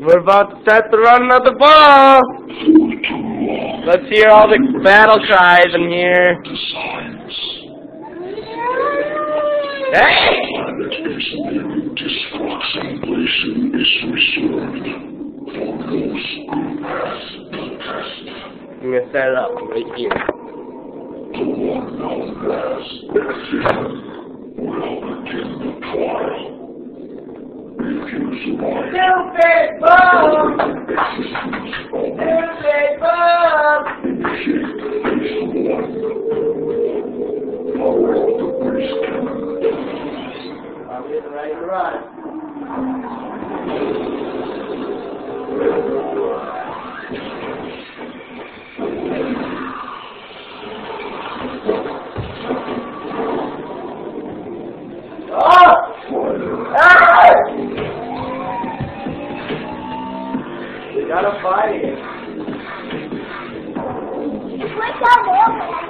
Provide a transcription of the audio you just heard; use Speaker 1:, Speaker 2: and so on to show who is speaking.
Speaker 1: We're about to start the running of the ball. Let's hear all the battle cries in here. Hey! I'm gonna set it up right here. Stupid bum! Stupid bum! I'm getting ready to run. Oh! Ah! We gotta fight it.
Speaker 2: It's like that